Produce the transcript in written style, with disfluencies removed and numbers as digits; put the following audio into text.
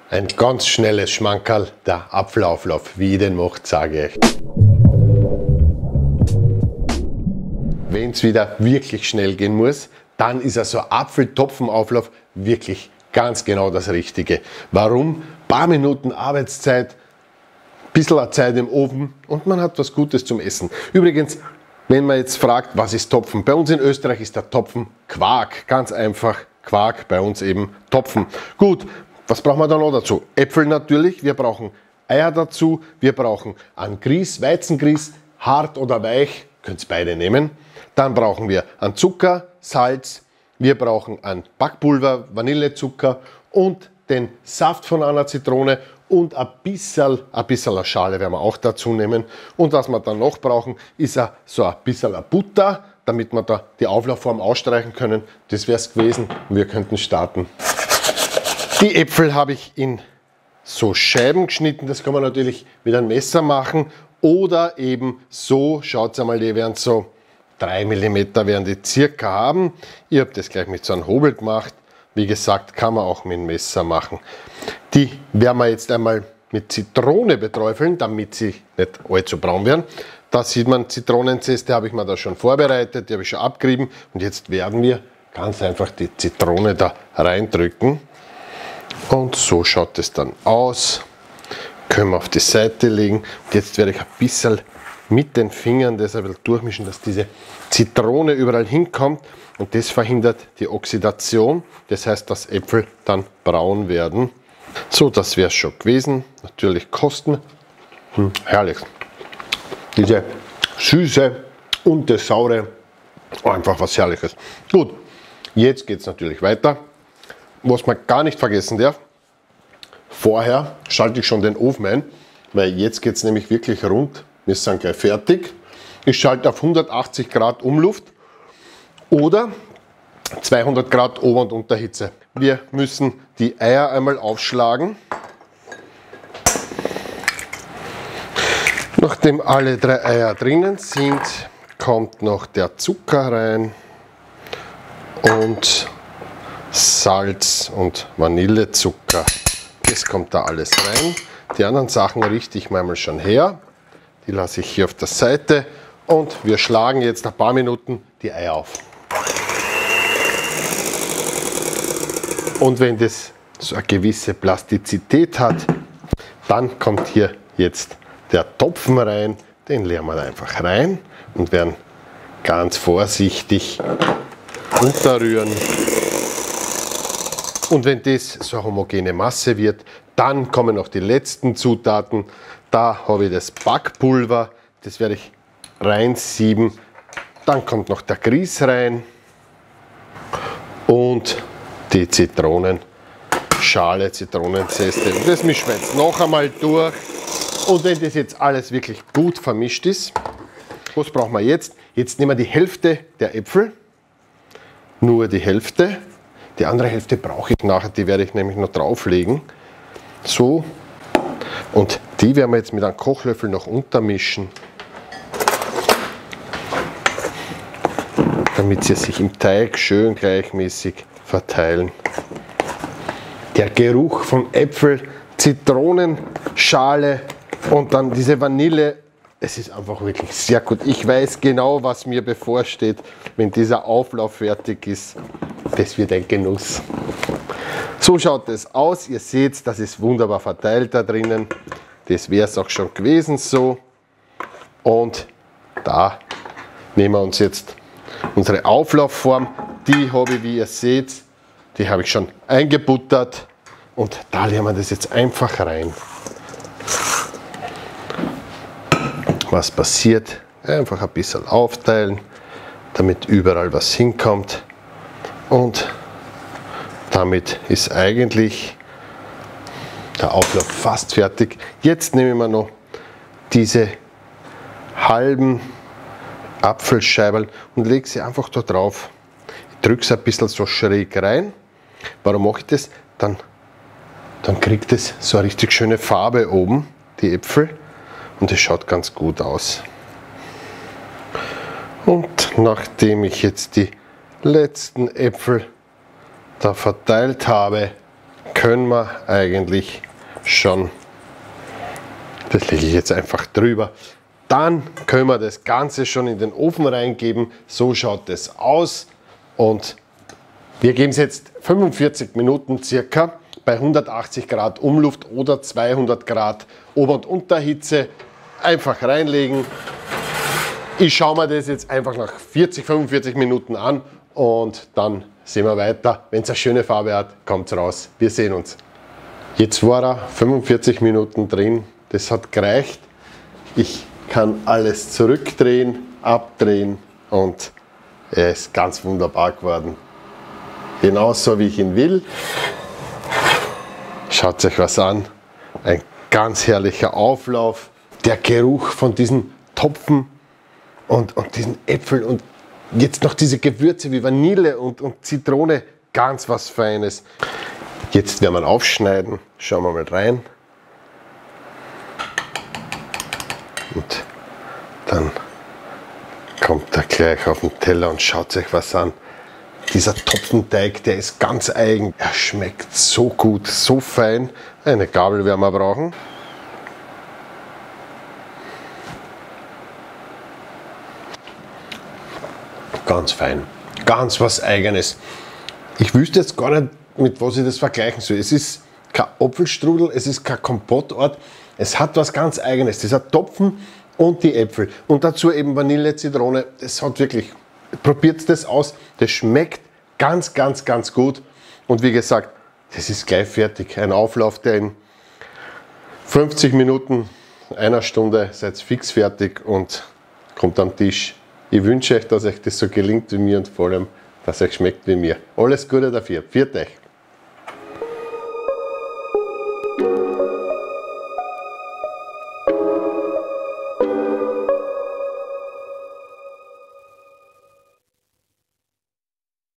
Ein ganz schnelles Schmankerl, der Apfelauflauf. Wie ich den macht, sage ich. Wenn es wieder wirklich schnell gehen muss, dann ist so ein Apfeltopfenauflauf wirklich ganz genau das Richtige. Warum? Paar Minuten Arbeitszeit, bisschen Zeit im Ofen und man hat was Gutes zum Essen. Übrigens, wenn man jetzt fragt, was ist Topfen? Bei uns in Österreich ist der Topfen Quark. Ganz einfach Quark, bei uns eben Topfen. Gut, was brauchen wir da noch dazu? Äpfel natürlich, wir brauchen Eier dazu, wir brauchen einen Grieß, Weizengrieß, hart oder weich, könnt ihr beide nehmen. Dann brauchen wir einen Zucker, Salz, wir brauchen ein Backpulver, Vanillezucker und den Saft von einer Zitrone und ein bisschen Schale werden wir auch dazu nehmen. Und was wir dann noch brauchen, ist so ein bisschen Butter, damit wir da die Auflaufform ausstreichen können. Das wäre es gewesen und wir könnten starten. Die Äpfel habe ich in so Scheiben geschnitten. Das kann man natürlich mit einem Messer machen oder eben so. Schaut einmal, die werden so 3 mm werden die circa haben. Ich habe das gleich mit so einem Hobel gemacht. Wie gesagt, kann man auch mit einem Messer machen. Die werden wir jetzt einmal mit Zitrone beträufeln, damit sie nicht allzu braun werden. Da sieht man, Zitronenzeste habe ich mir da schon vorbereitet, die habe ich schon abgerieben. Und jetzt werden wir ganz einfach die Zitrone da reindrücken. Und so schaut es dann aus. Können wir auf die Seite legen. Und jetzt werde ich ein bisschen mit den Fingern das ein bisschen durchmischen, dass diese Zitrone überall hinkommt. Und das verhindert die Oxidation. Das heißt, dass Äpfel dann braun werden. So, das wäre es schon gewesen. Natürlich kosten. Herrlich. Diese Süße und das Saure. Einfach was Herrliches. Gut, jetzt geht es natürlich weiter. Was man gar nicht vergessen darf, vorher schalte ich schon den Ofen ein, weil jetzt geht es nämlich wirklich rund. Wir sind gleich fertig. Ich schalte auf 180 Grad Umluft oder 200 Grad Ober- und Unterhitze. Wir müssen die Eier einmal aufschlagen. Nachdem alle 3 Eier drinnen sind, kommt noch der Zucker rein und Salz und Vanillezucker. Das kommt da alles rein. Die anderen Sachen richte ich mal schon her. Die lasse ich hier auf der Seite und wir schlagen jetzt ein paar Minuten die Eier auf. Und wenn das so eine gewisse Plastizität hat, dann kommt hier jetzt der Topfen rein. Den leeren wir einfach rein und werden ganz vorsichtig unterrühren. Und wenn das so eine homogene Masse wird, dann kommen noch die letzten Zutaten. Da habe ich das Backpulver, das werde ich reinsieben. Dann kommt noch der Grieß rein und die Zitronenschale, Zitronenzeste. Und das mischen wir jetzt noch einmal durch. Und wenn das jetzt alles wirklich gut vermischt ist, was brauchen wir jetzt? Jetzt nehmen wir die Hälfte der Äpfel, nur die Hälfte. Die andere Hälfte brauche ich nachher, die werde ich nämlich noch drauflegen. So. Und die werden wir jetzt mit einem Kochlöffel noch untermischen, damit sie sich im Teig schön gleichmäßig verteilen. Der Geruch von Äpfel, Zitronenschale und dann diese Vanille, es ist einfach wirklich sehr gut. Ich weiß genau, was mir bevorsteht, wenn dieser Auflauf fertig ist. Das wird ein Genuss. So schaut es aus. Ihr seht, das ist wunderbar verteilt da drinnen. Das wäre es auch schon gewesen so. Und da nehmen wir uns jetzt unsere Auflaufform. Die habe ich, wie ihr seht, die habe ich schon eingebuttert. Und da leeren wir das jetzt einfach rein. Was passiert? Einfach ein bisschen aufteilen, damit überall was hinkommt. Und damit ist eigentlich der Auflauf fast fertig. Jetzt nehmen wir noch diese halben Apfelscheiben und lege sie einfach da drauf. Ich drücke sie ein bisschen so schräg rein. Warum mache ich das? Dann kriegt es so eine richtig schöne Farbe oben, die Äpfel. Und es schaut ganz gut aus. Und nachdem ich jetzt die letzten Äpfel da verteilt habe, können wir eigentlich schon, das lege ich jetzt einfach drüber, dann können wir das Ganze schon in den Ofen reingeben. So schaut es aus und wir geben es jetzt 45 Minuten circa bei 180 Grad Umluft oder 200 Grad Ober- und Unterhitze. Einfach reinlegen. Ich schaue mir das jetzt einfach nach 40, 45 Minuten an und dann sehen wir weiter. Wenn es eine schöne Farbe hat, kommt es raus. Wir sehen uns. Jetzt war er 45 Minuten drin. Das hat gereicht. Ich kann alles zurückdrehen, abdrehen und er ist ganz wunderbar geworden. Genauso wie ich ihn will. Schaut euch was an. Ein ganz herrlicher Auflauf. Der Geruch von diesen Topfen und diesen Äpfeln und jetzt noch diese Gewürze wie Vanille und Zitrone. Ganz was Feines. Jetzt werden wir ihn aufschneiden. Schauen wir mal rein. Und dann kommt er gleich auf den Teller und schaut euch was an. Dieser Topfenteig, der ist ganz eigen. Er schmeckt so gut, so fein. Eine Gabel werden wir brauchen. Ganz fein. Ganz was Eigenes. Ich wüsste jetzt gar nicht, mit was ich das vergleichen soll. Es ist kein Apfelstrudel, es ist kein Kompottort. Es hat was ganz Eigenes. Dieser Topfen und die Äpfel. Und dazu eben Vanille, Zitrone. Das hat wirklich, probiert das aus. Das schmeckt ganz, ganz, ganz gut. Und wie gesagt, das ist gleich fertig. Ein Auflauf, der in 50 Minuten, einer Stunde, seid fix fertig und kommt am Tisch. Ich wünsche euch, dass euch das so gelingt wie mir und vor allem, dass euch schmeckt wie mir. Alles Gute dafür. Pfiat euch.